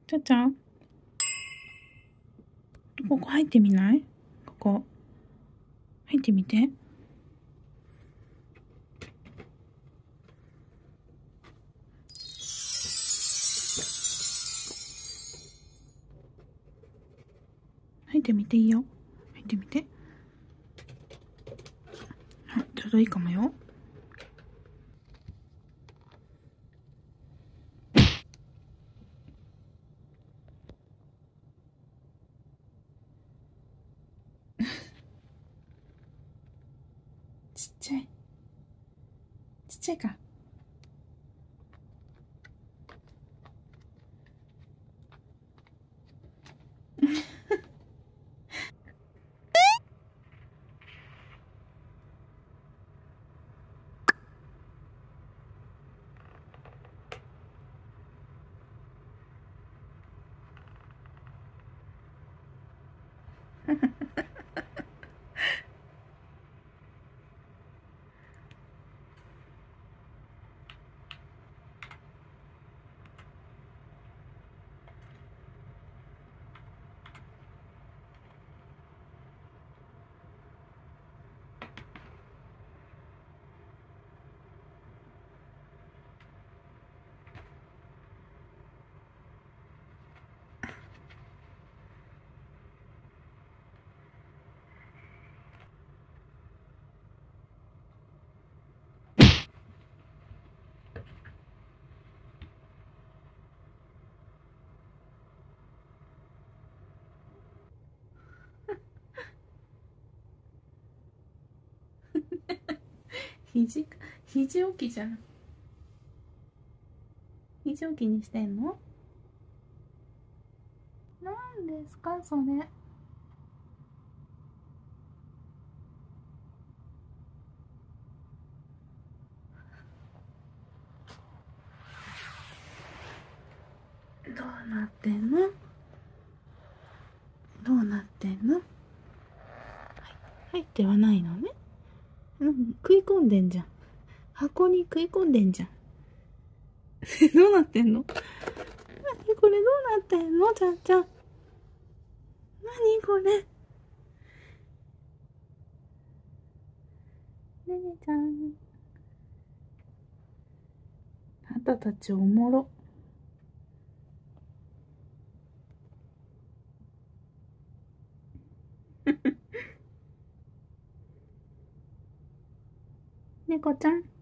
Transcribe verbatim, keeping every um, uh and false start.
ちゃちゃここ入ってみない？ここ。入ってみて。入ってみていいよ。入ってみて。あ、ちょうどいいかもよ。ちっちゃい。ちっちゃいか。肘、肘置きじゃん。肘置きにしてんの？なんですかそれ。どうなってんの？どうなってんの？はい、入ってはないのね。うん、食い込んでんじゃん。箱に食い込んでんじゃん。どうなってんの？何これ、どうなってんの？ちゃんちゃん。何これ。ねねちゃん。あんたたちおもろ。猫ちゃん。